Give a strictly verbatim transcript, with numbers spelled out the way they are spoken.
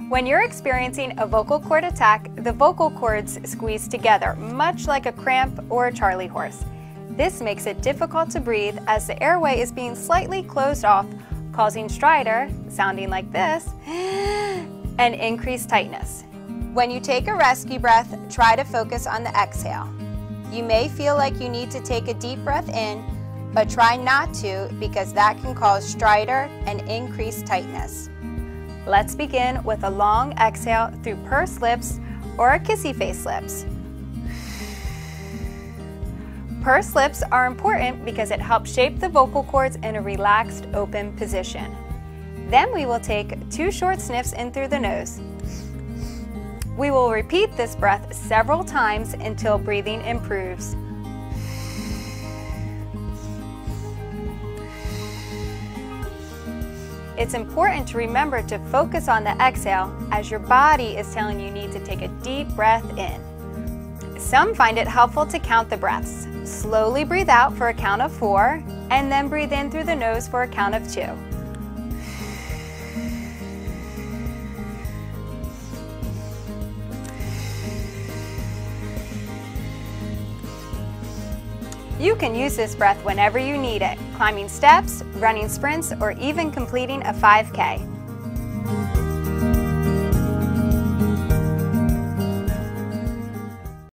When you're experiencing a vocal cord attack, the vocal cords squeeze together, much like a cramp or a charley horse. This makes it difficult to breathe as the airway is being slightly closed off, causing stridor, sounding like this, and increased tightness. When you take a rescue breath, try to focus on the exhale. You may feel like you need to take a deep breath in, but try not to because that can cause stridor and increased tightness. Let's begin with a long exhale through pursed lips or a kissy face lips. Pursed lips are important because it helps shape the vocal cords in a relaxed, open position. Then we will take two short sniffs in through the nose. We will repeat this breath several times until breathing improves. It's important to remember to focus on the exhale as your body is telling you need to take a deep breath in. Some find it helpful to count the breaths. Slowly breathe out for a count of four, and then breathe in through the nose for a count of two. You can use this breath whenever you need it, climbing steps, running sprints, or even completing a five K.